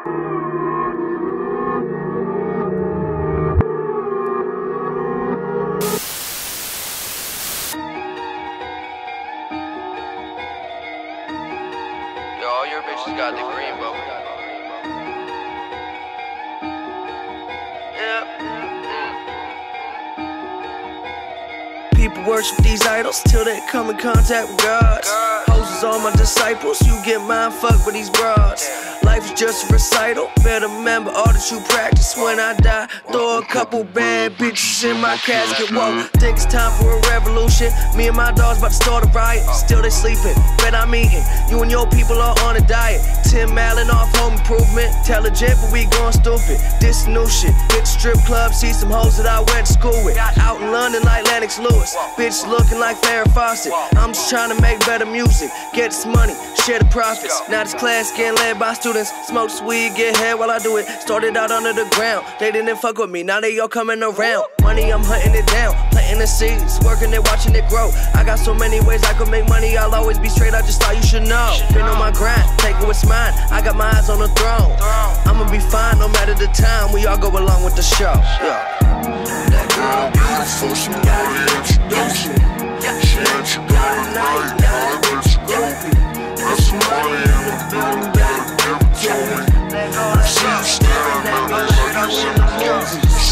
Yo, all your bitches got the green bubble. People worship these idols till they come in contact with God. Hoes is all my disciples, you get mind fucked with these broads. Life is just a recital, better remember all that you practice. When I die, throw a couple bad bitches in my casket. Whoa, think it's time for a revolution. Me and my dogs about to start a riot. Still they sleeping, bet I'm eating. You and your people are on a diet. 10 Malin off home improvement. Intelligent, but we going stupid. This new shit, hit the strip club, see some hoes that I went to school with. Out in London like Lennox Lewis, bitch looking like Farrah Fawcett. I'm just trying to make better music, get this money, share the profits. Now this class getting led by students. Smoke this weed, get head while I do it. Started out under the ground, they didn't fuck with me, now they all coming around. Money, I'm hunting it down, planting the seeds, working it, watching it grow. I got so many ways I could make money, I'll always be straight, I just thought you should know. Been on my grind, taking what's mine, I got my eyes on the throne. I'ma be fine no matter the time, we all go along with the show. That girl beautiful, she know the introduction. She ain't you going night, I bet you go. Got some money in the building, better give it to me. I see you staring at me like you in the movies.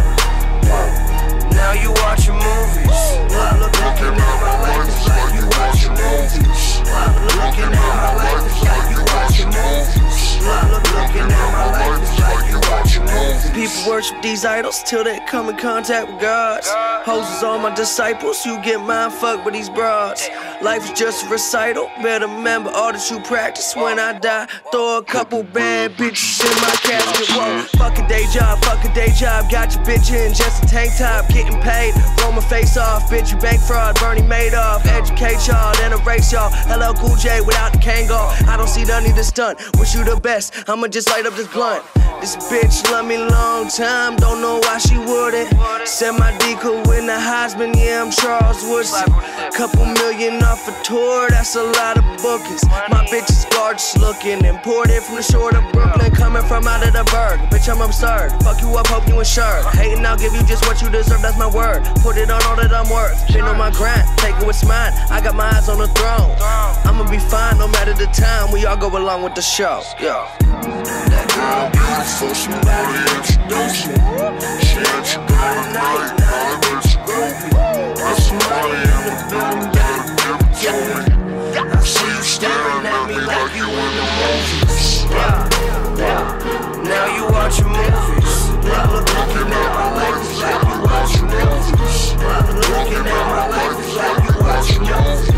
Now you watching movies, Looking at my life like you watching movies. Looking at my life like you watching movies. Looking at my life like you watching movies. people worship these idols till they come in contact with God. Hoes is all my disciples, you get mind fucked with these broads. Life is just a recital, better remember all that you practice. When I die, throw a couple bad bitches in my casket. Whoa, fuck a day job, got your bitch in just a tank top, getting paid. Roll my face off, bitch, you bank fraud, Bernie Madoff. Educate y'all, then erase y'all. LL Cool J without the Kangol. I don't see none of this stunt, wish you the best, I'ma just light up this blunt. This bitch love me long time, don't know why she wouldn't. Said my D could win the Heisman, yeah, I'm Charles Woodson. Couple million off a tour, that's a lot of bookings. My bitch is gorgeous looking, imported from the shore of Brooklyn, coming from out of the burg. Bitch, I'm absurd, fuck you up, hope you insured. Hating, I'll give you just what you deserve, that's my word. Put it on all that I'm worth, been on my grind, take it what's mine. I got my eyes on the throne, I'ma be fine no matter the time. We all go along with the show, yeah. That girl beautiful, she know the introduction. She ain't you going night, I bet you go. Got some money in the building, better give it to me. I see you staring at me like you in the movies. Now you watching movies. Looking at my life like you watching movies. Looking at my life like you watching movies.